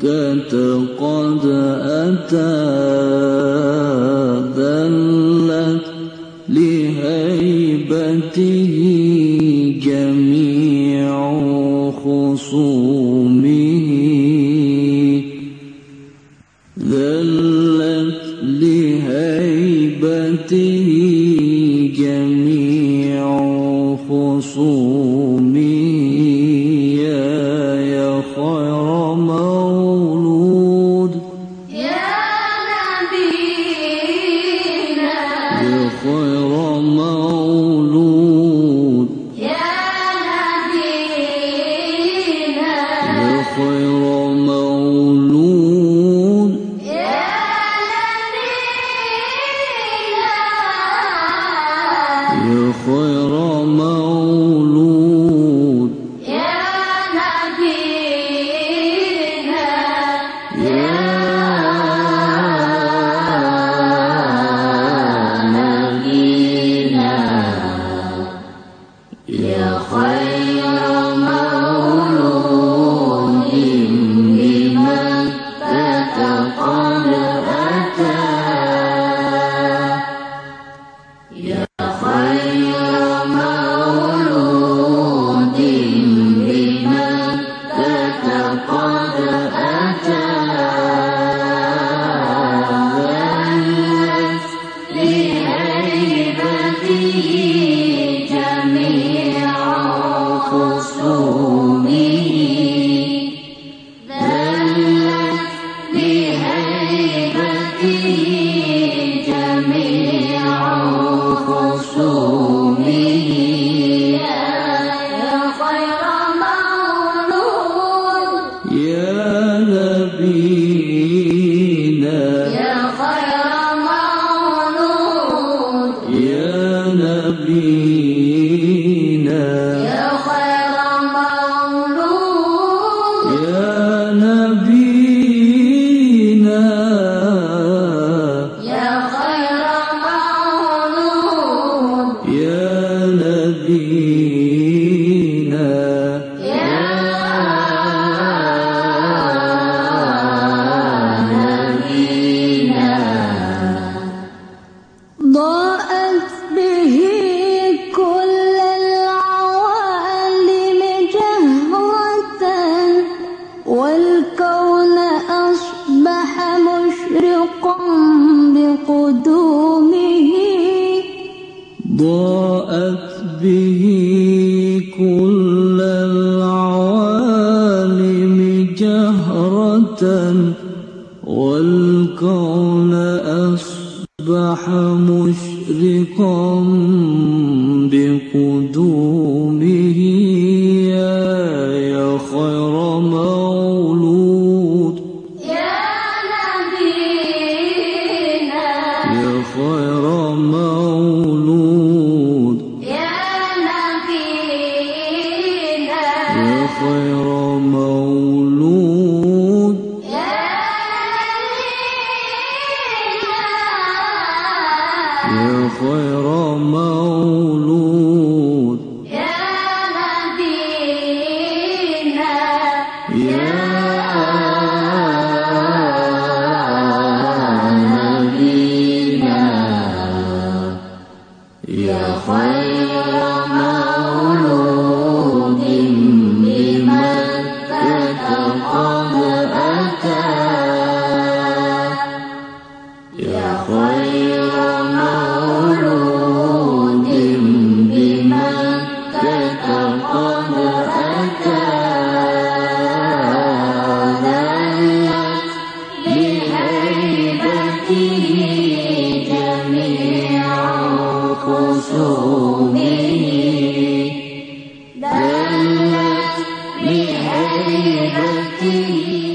قد أتى ذلت لهيبته جميع خصومه ذلت لهيبته جميع خصومه يا خير مولود يا نبينا يا خير مولود يا نبينا يا خير مولود يا نبينا يا خير مولود يا نبينا يا نبينا يا خير مولود بمكة قد أتى يا خير مولود بمكة قد أتى ذلت لهيبته جميع خصومه ذلت لهيبته جميع خصومه يا خير مولود يا نبينا يا خير مولود يا نبينا يا خير مولود يا نبينا يا خير مولود يا نبينا يا نبينا ضاءت به كل العوالم جهرة والكون أصبح مشرقا بقدومه ضاءت به كل العوالم جهرة والكون أصبح مشرقا بقدومه يا خير مولود يا نبينا يا خير مولود يا نبينا يا خير مولود يا نبينا يا خير مولود يا نبينا يا نبينا يا خير مولود بمكة قد أتى يا خير مولود بمكة قد أتى ذلت لهيبته جميع خصومه ذلت لهيبته